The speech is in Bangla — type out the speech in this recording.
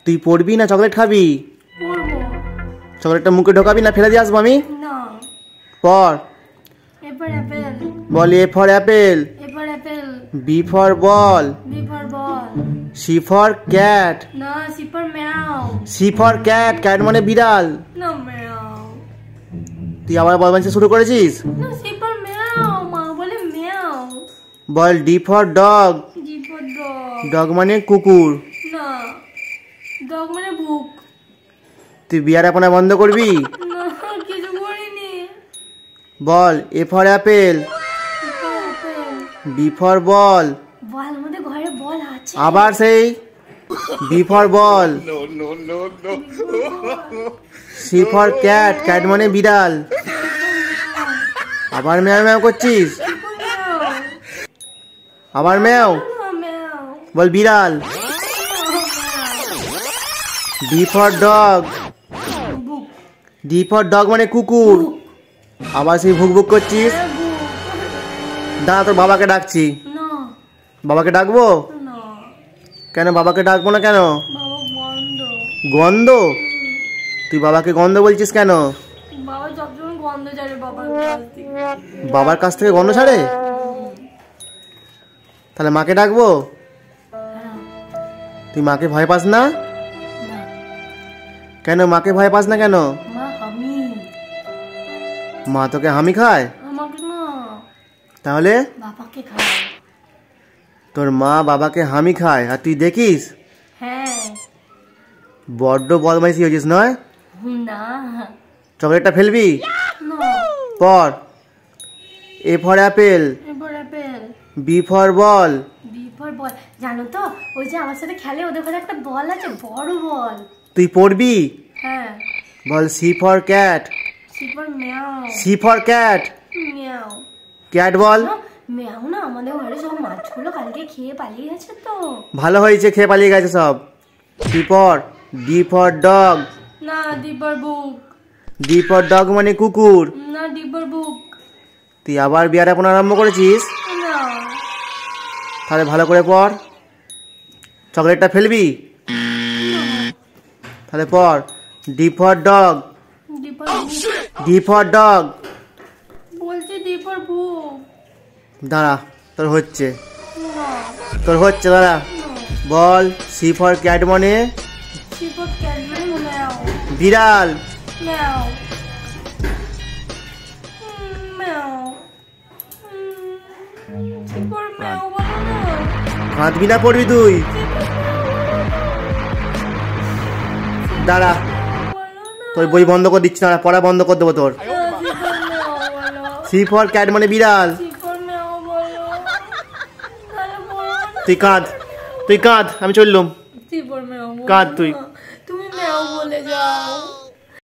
তুই পড়বি না চকলেট খাবি? পড়বো। চকলেটটা মুখে ঢোকাবি না ফেলে দিয়ে আসবো আমি? না। পড়। A for apple. Ball A for apple. A for apple. B for ball. B for ball. C for cat. না, C for meow. C for cat. cat মানে বিড়াল। না, meow. তুই আবার বল বানতে শুরু করেছিস? না, C for meow. মা বলে meow. Ball D for dog. D for dog. dog মানে কুকুর। না, dog মানে বুক। তুই বিয়ারাপনা বন্ধ করবি? না, কিছু করিনি। বল A for apple. B for ball. বল আমাদের ঘরে বল আছে। আবার সেই B for ball. C for cat. cat মানে বিড়াল। আবার ম্যাও ম্যাও করছিস? আবার ম্যাও। বল বিড়াল। D for dog. D for dog মানে কুকুর। আবার সেই ভুক ভুক করছিস? দাঁড়া তোর বাবাকে ডাকছি। বাবাকে ডাকবো? কেন বাবাকে ডাকবো না কেন? গন্ধ? তুই বাবাকে গন্ধ বলছিস কেন? বাবার কাছ থেকে গন্ধ ছাড়ে? তাহলে মাকে ডাকবো? তুই মাকে ভয় পাস না? কেন মাকে ভয় পাস না কেন? মা তোকে হামি খায়? তাহলে তোর মা বাবাকে হামি খায় আর তুই দেখিস? বড্ড বদমাইশি হয়েছিস নয়? চকলেটটা ফেলবি? পর A for apple. B for ball. জানো তো ওই যে আমার সাথে খেলে ওদের ঘরে একটা বল আছে, বড় বল। তুই পড়বি? হ্যাঁ। বল C for cat. C for meow. C for cat. meow. cat ball. meow না, আমাদের ঘরে সব মাছগুলো কালকে খেয়ে পালিয়ে গেছে তো। ভালো হয়েছে খেয়ে পালিয়ে গেছে সব। D for dog. না, D for book. D for dog মানে কুকুর। না, D for book. তুই আবার বিয়ারাপনা আরম্ভ করেছিস? না। তাহলে ভালো করে পড়। চকলেটটা ফেলবি? তাহলে পড় D for dog. D for book. D for dog. বলছি D for book. দাঁড়া তোর হচ্ছে দাঁড়া। বল C for cat মানে? C for cat মানে meow. বিড়াল। meow. meow. C for meow বলো না। কাঁদবি না পড়বি তুই? দাঁড়া তোর বই বন্ধ করে দিচ্ছি না, পড়া বন্ধ করে দেবো তোর। C for cat মানে বিড়াল। তুই কাঁদ আমি চললুম। কাঁদ তুই। তুমি মেও বলে যাও।